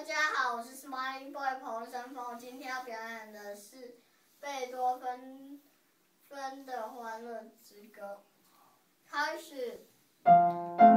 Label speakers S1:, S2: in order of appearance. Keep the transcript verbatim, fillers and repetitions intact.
S1: 家好，我是 Smiling Boy 彭生峰，今天要表演的是贝多芬芬的《欢乐之歌》。开始。